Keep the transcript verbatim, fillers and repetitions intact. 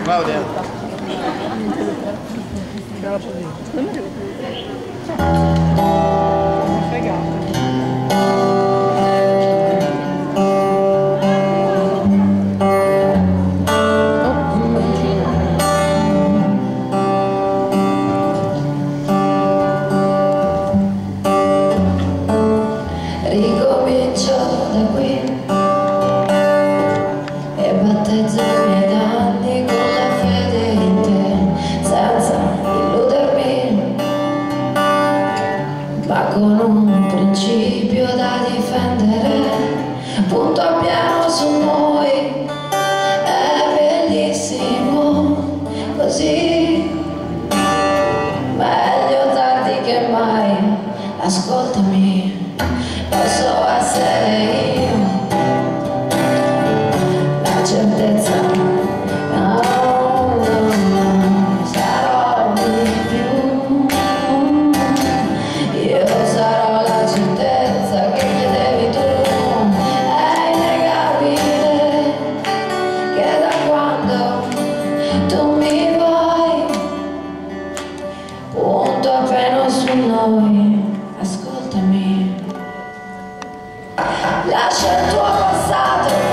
Claudia. Ricomincio da qui e battezzo i miei danni con la fede in te, senza illudermi, ma con un principio da difendere, punto a pieno su noi, è bellissimo così, meglio tardi che mai, ascoltami. Posso essere io, la certezza, no, no, no, sarò di più, io sarò la certezza che chiedevi tu, è innegabile che da quando tu mi vuoi, punto appena su noi, ascoltami. Lascia il tuo passato